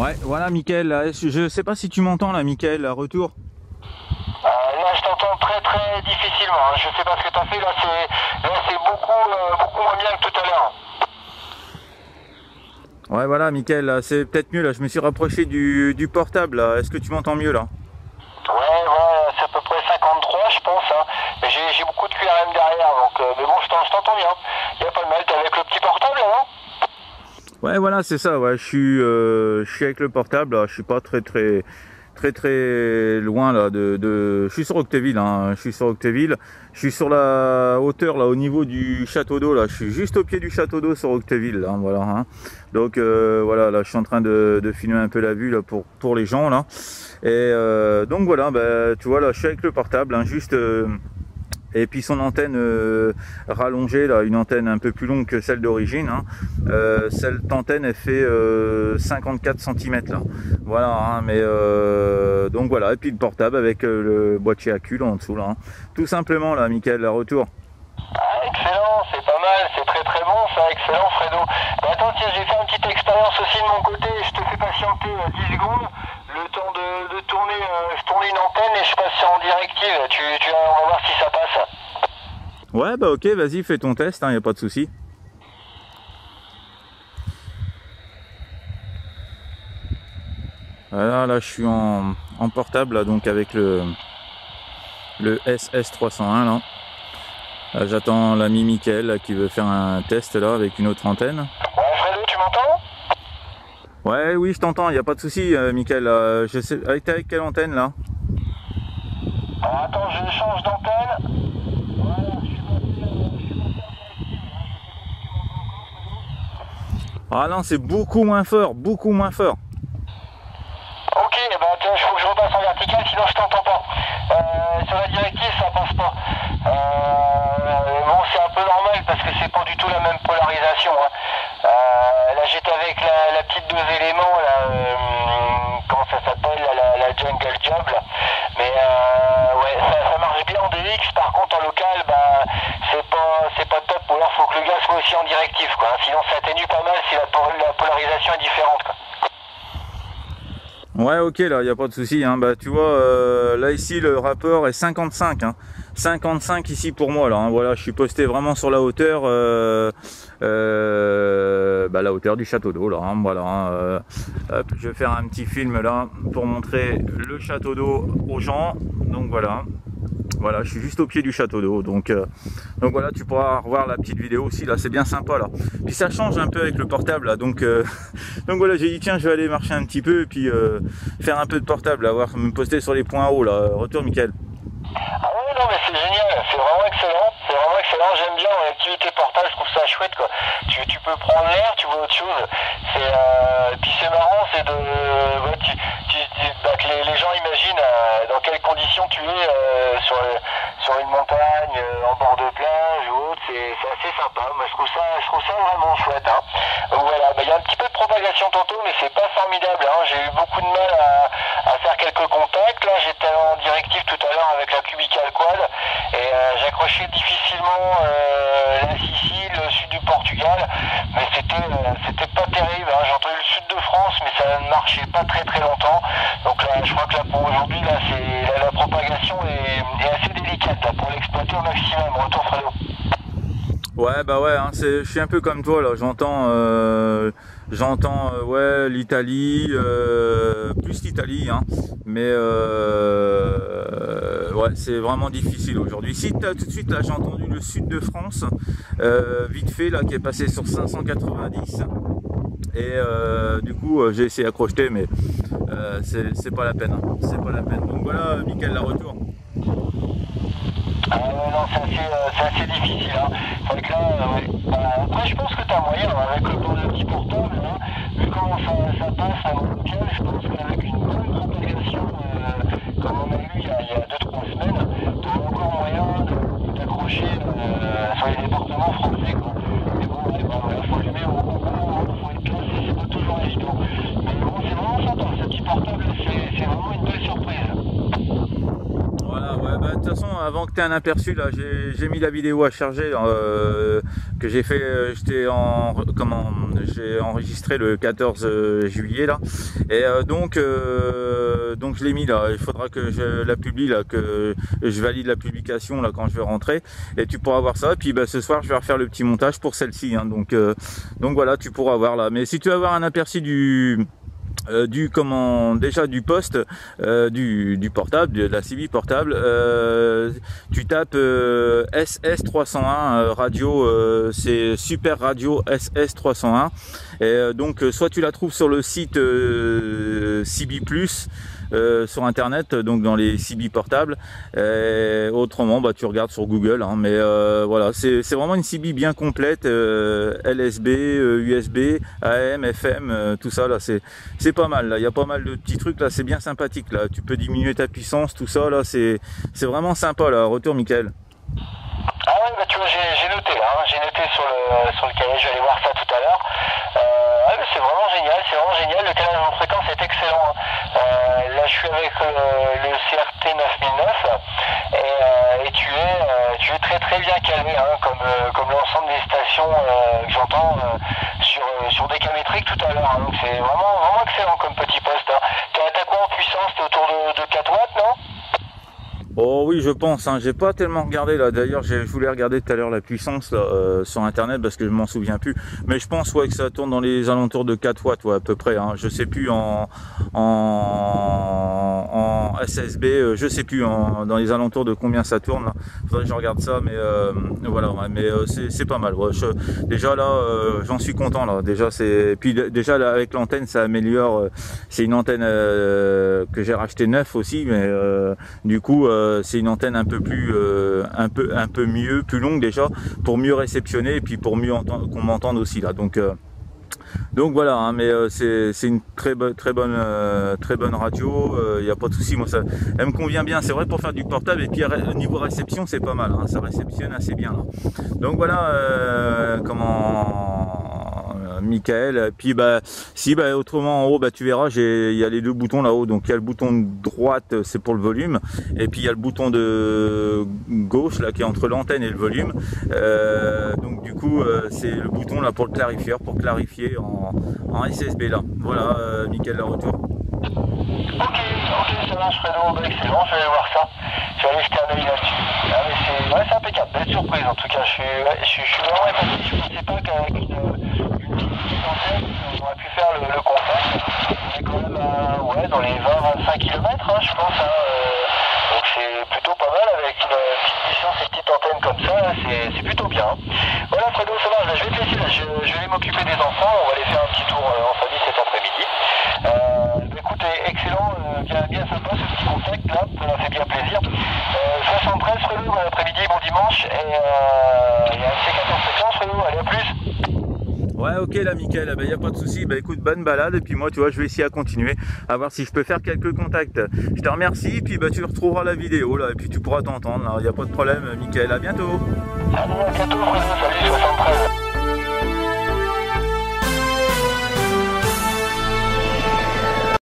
Ouais, voilà, Mickaël, là, je sais pas si tu m'entends là, Mickaël, là, retour. Là, je t'entends très très difficilement. Hein. Je sais pas ce que tu as fait. Là, c'est beaucoup moins bien que tout à l'heure. Ouais, voilà, Mickaël, là, c'est peut-être mieux, là, je me suis rapproché du portable, là. Est-ce que tu m'entends mieux, là? Ouais, c'est à peu près 53, je pense. Hein. Mais j'ai beaucoup de QRM derrière, donc, mais bon, je t'entends bien. Il n'y a pas de mal. T'es avec le petit portable, là, non? Ouais, voilà, c'est ça, ouais, je suis avec le portable, là, je suis pas très loin, là, je suis sur Octeville, hein, je suis sur Octeville, je suis sur la hauteur, là, au niveau du château d'eau, là, je suis juste au pied du château d'eau sur Octeville, là, voilà, hein. Donc, voilà, là, je suis en train de filmer un peu la vue, là, pour les gens, là, et donc, voilà, bah, tu vois, là, je suis avec le portable, hein, juste... et puis son antenne rallongée, là, une antenne un peu plus longue que celle d'origine, hein. Cette antenne elle fait 54 cm là. Voilà, hein, mais donc voilà, et puis le portable avec le boîtier à cul là, en dessous là, hein. Tout simplement là, Mickaël, la retour. Ah, excellent, c'est pas mal, c'est très bon ça, excellent Fredo. Bah, attends, tiens, j'ai fait une petite expérience aussi de mon côté, je te fais patienter 10 secondes, le temps de tourner, je tourne une antenne et je passe en directive, on va voir si ça passe. Ouais, bah ok, vas-y, fais ton test, hein, y a pas de souci. Voilà, là je suis en portable là, donc avec le SS301 là. Là, j'attends l'ami Mickaël là, qui veut faire un test là avec une autre antenne. Ouais Fredo, tu m'entends? Ouais, oui, je t'entends, il n'y a pas de souci, Mickaël. Je sais, avec quelle antenne là? Alors, attends, je change d'antenne. Voilà, je suis Ah non, c'est beaucoup moins fort, beaucoup moins fort. Ok, bah tiens, il faut que je repasse en vertical, sinon je t'entends pas. Sur la directive, ça passe pas. Bon, c'est un peu normal parce que c'est pas du tout la même polarisation. Hein. Là, j'étais avec la petite 2 éléments, là, comment ça s'appelle, la Jungle Job. Là. Mais ouais, ça marche bien en DX. Par contre, en local, bah, c'est pas top. Ou alors, faut que le gaz soit aussi en directive, quoi. Sinon, ça atténue pas mal si la polarisation est différente, quoi. Ouais, ok, là, il n'y a pas de souci, hein. Bah, tu vois, là, ici, le rapport est 55, hein. 55 ici pour moi, là, hein. Voilà, je suis posté vraiment sur la hauteur, bah, la hauteur du château d'eau, là, hein. Voilà, hein. Hop, je vais faire un petit film, là, pour montrer le château d'eau aux gens. Donc, voilà. Voilà, je suis juste au pied du château d'eau, donc voilà, tu pourras revoir la petite vidéo aussi, là, c'est bien sympa, là. Puis ça change un peu avec le portable, là, donc voilà, j'ai dit, tiens, je vais aller marcher un petit peu, et puis faire un peu de portable, là, me poster sur les points hauts, là. Retour, Mickaël. Ah ouais, non, mais c'est génial, c'est vraiment excellent, j'aime bien l'activité portable, je trouve ça chouette, quoi. Tu peux prendre l'air, tu vois autre chose, puis c'est marrant, c'est de, ouais, bah, que les gens imaginent dans quelles conditions tu es sur une montagne, en bord de plage ou autre, c'est assez sympa, moi je trouve ça vraiment chouette, hein. Donc voilà, bah, y a un petit peu de propagation tantôt, mais c'est pas formidable, hein. J'ai eu beaucoup de mal à faire quelques contacts, là j'étais en directive tout à l'heure avec la Cubical Quad et j'accrochais difficilement la Sicile, le sud du Portugal, mais c'était pas terrible, hein. J'ai entendu le sud de France, mais ça ne marchait pas très longtemps, donc là je crois que là pour aujourd'hui là la propagation est assez délicate là, pour l'exploiter au maximum. Retour Fredo. Ouais, bah ouais, hein, je suis un peu comme toi, là, j'entends ouais, l'Italie, plus l'Italie, hein, mais ouais, c'est vraiment difficile aujourd'hui. Ici, tout de suite, là, j'ai entendu le sud de France, vite fait, là, qui est passé sur 590, et du coup, j'ai essayé d'accrocher, mais c'est pas la peine, hein, c'est pas la peine. Donc voilà, Mickaël, la retour. Non, c'est assez difficile, hein. C'est vrai que là, ouais. Après, je pense que tu as moyen, hein, avec le petit portable, hein, vu comment ça passe à local, je pense qu'avec une bonne propagation, comme on a eu il y a 2-3 semaines, tu as encore moyen d'accrocher sur les départements français, quoi. Mais bon, ouais, bah, voilà, faut allumer au concours, faut être classé, c'est pas toujours évident. Mais bon, c'est vraiment sympa, ce petit portable, c'est vraiment une belle surprise. Voilà, ouais, bah de toute façon, avant que tu aies un aperçu, là, j'ai mis la vidéo à charger que j'ai fait. J'ai enregistré le 14 juillet là, et donc je l'ai mis là. Il faudra que je la publie là, que je valide la publication là quand je vais rentrer, et tu pourras voir ça. Puis ce soir, je vais refaire le petit montage pour celle-ci. Hein, donc voilà, tu pourras voir là. Mais si tu veux avoir un aperçu du poste du portable, de la CB portable, tu tapes SS301 radio, c'est Super Radio SS301, et donc soit tu la trouves sur le site CB Plus sur internet, donc dans les CB portables, autrement tu regardes sur Google, hein, mais voilà, c'est vraiment une CB bien complète, LSB, USB, AM, FM, tout ça là, c'est pas mal là, il y a pas mal de petits trucs là, c'est bien sympathique là, tu peux diminuer ta puissance, tout ça là, c'est vraiment sympa là. Retour Mickaël. Ah ouais, tu vois, j'ai noté là, hein, j'ai noté sur le cahier, je vais aller voir ça tout à l'heure. C'est vraiment génial, le calage en fréquence est excellent. Hein. Là je suis avec le CRT 9009 et tu es très très bien calé, hein, comme l'ensemble des stations que j'entends sur des métriques tout à l'heure. Hein. Donc c'est vraiment excellent comme petit poste. Hein. T'as quoi en puissance? T'es autour de 4 watts, non? Oh oui, je pense, hein. J'ai pas tellement regardé là. D'ailleurs, je voulais regarder tout à l'heure la puissance là, sur internet parce que je m'en souviens plus. Mais je pense que ça tourne dans les alentours de 4 watts, à peu près. Hein. Je sais plus en SSB, je sais plus dans les alentours de combien ça tourne. Là. Faudrait que je regarde ça, mais voilà. Ouais, mais c'est pas mal. Ouais. Déjà là, j'en suis content là. Puis déjà là, avec l'antenne, ça améliore. C'est une antenne que j'ai racheté neuf aussi, mais du coup. C'est une antenne un peu plus un peu mieux, plus longue déjà, pour mieux réceptionner et puis pour mieux qu'on m'entende aussi là. Donc voilà, hein, mais c'est une très bonne radio. Il n'y a pas de souci, moi elle me convient bien. C'est vrai pour faire du portable, et puis au niveau réception c'est pas mal. Hein, ça réceptionne assez bien. Là. Donc voilà Mickaël. Puis autrement en haut, tu verras, il y a les deux boutons là-haut. Donc il y a le bouton de droite, c'est pour le volume, et puis il y a le bouton de gauche là qui est entre l'antenne et le volume. Donc du coup c'est le bouton là pour le clarifier, en SSB là. Voilà Mickaël, le retour. Ok, ça marche, Fredo, excellent, je vais aller voir ça. Je vais aller jeter un œil là-dessus. C'est impeccable, belle surprise en tout cas. Je suis vraiment épaté, je ne pensais pas qu'avec une petite antenne, on aurait pu faire le contact. On est quand même dans les 20-25 km, hein, je pense. Hein, donc c'est plutôt pas mal avec une petite distance et une petite antenne comme ça, c'est plutôt bien. Voilà Fredo, ça marche, je vais te laisser là, je vais aller m'occuper des enfants, on va aller faire un petit tour en famille cet après-midi. Écoute, excellent, bien sympa ce petit contact là, ça m'a fait bien plaisir. 73 Fredo, bon après-midi, bon dimanche, et il y a un C14 séquence Fredo, allez à plus. Ouais, ok là Mickaël, il n'y a pas de souci. Écoute, bonne balade, et puis moi tu vois, je vais essayer à continuer à voir si je peux faire quelques contacts. Je te remercie, et puis tu retrouveras la vidéo là, et puis tu pourras t'entendre, il n'y a pas de problème Mickaël, à bientôt. Allez, à bientôt Fredo, salut 73.